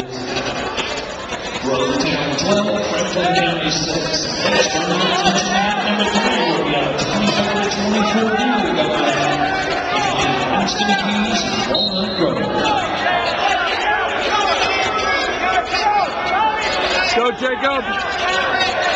Town 12, Franklin County 6. Next tournament, number 3 will be out 24 to 24. We got Winston Keys and Walnut Grove. Go, Jacob!